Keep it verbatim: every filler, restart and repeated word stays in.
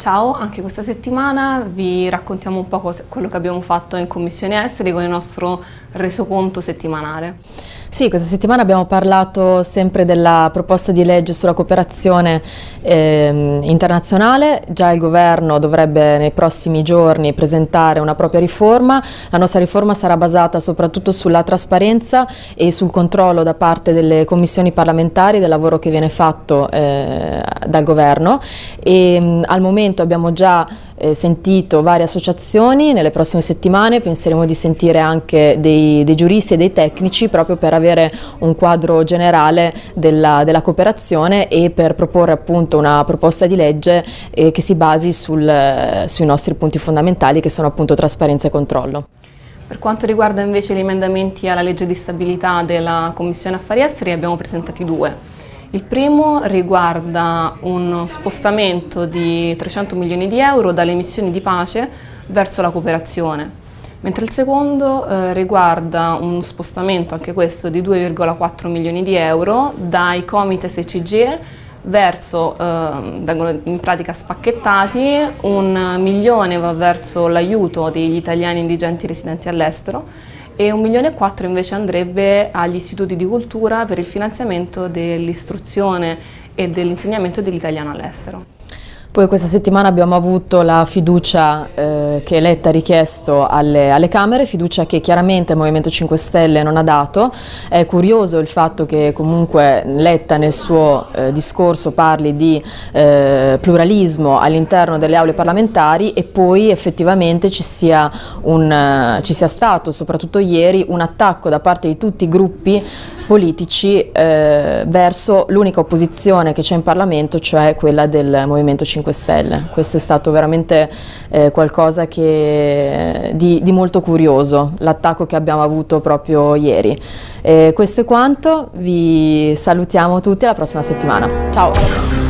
Ciao, anche questa settimana vi raccontiamo un po' cosa, quello che abbiamo fatto in Commissione Esteri con il nostro resoconto settimanale. Sì, questa settimana abbiamo parlato sempre della proposta di legge sulla cooperazione eh, internazionale. Già il governo dovrebbe nei prossimi giorni presentare una propria riforma. La nostra riforma sarà basata soprattutto sulla trasparenza e sul controllo da parte delle commissioni parlamentari del lavoro che viene fatto eh, dal governo e mh, al momento abbiamo già eh, sentito varie associazioni. Nelle prossime settimane penseremo di sentire anche dei, dei giuristi e dei tecnici proprio per avere un quadro generale della, della cooperazione e per proporre appunto una proposta di legge eh, che si basi sul, eh, sui nostri punti fondamentali, che sono appunto trasparenza e controllo. Per quanto riguarda invece gli emendamenti alla legge di stabilità della Commissione Affari Esteri, abbiamo presentati due. Il primo riguarda uno spostamento di trecento milioni di euro dalle missioni di pace verso la cooperazione, mentre il secondo eh, riguarda un spostamento, anche questo, di due virgola quattro milioni di euro dai Comites e C G I E verso, eh, vengono in pratica spacchettati, un milione va verso l'aiuto degli italiani indigenti residenti all'estero e un milione e quattro invece andrebbe agli istituti di cultura per il finanziamento dell'istruzione e dell'insegnamento dell'italiano all'estero. Poi questa settimana abbiamo avuto la fiducia eh, che Letta ha richiesto alle, alle Camere, fiducia che chiaramente il Movimento cinque Stelle non ha dato. È curioso il fatto che comunque Letta nel suo eh, discorso parli di eh, pluralismo all'interno delle aule parlamentari e poi effettivamente ci sia, un, ci sia stato, soprattutto ieri, un attacco da parte di tutti i gruppi politici eh, verso l'unica opposizione che c'è in Parlamento, cioè quella del Movimento cinque Stelle. Questo è stato veramente eh, qualcosa che, di, di molto curioso, l'attacco che abbiamo avuto proprio ieri. Eh, questo è quanto, vi salutiamo tutti alla prossima settimana. Ciao!